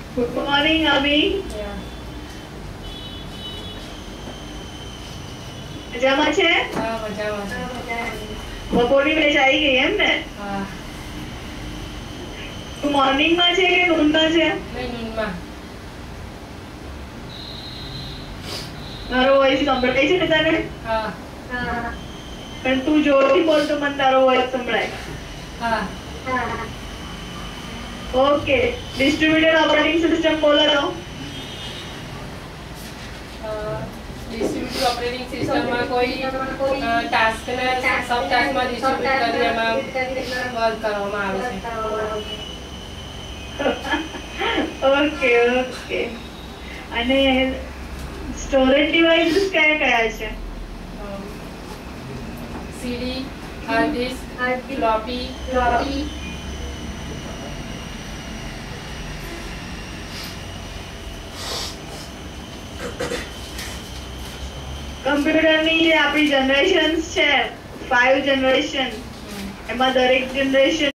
Good morning, Abhi. Yeah. મજામાં છે? હા, મજામાં છે. બપોરની બેચ આવી ગઈ એમ ને? હા. તું મોર્નિંગમાં છે કે નૂનમાં છે? નહીં, નૂનમાં. મારો વોઇસ સંભળાય છે ને તને? હા. પણ તું જોરથી બોલ તો મને તારો વોઇસ સંભળાય. હા. ઓકે, ડિસ્ટ્રીબ્યુટેડ ઓપરેટિંગ સિસ્ટમ બોલો તો. ડિસ્ટ્રીબ્યુટેડ ઓપરેટિંગ સિસ્ટમમાં કોઈ ટાસ્કને સબ ટાસ્કમાં ડિસ્ટ્રીબ્યુટ કરીને એમાં વર્ક કરવામાં આવે છે. Okay okay. અને સ્ટોરેજ ડિવાઇસીસ કયા છે? CD, hard disk, floppy. કમ્પ્યુટરની જે આપણી જનરેશન્સ છે 5 જનરેશન, એમાં દરેક જનરેશન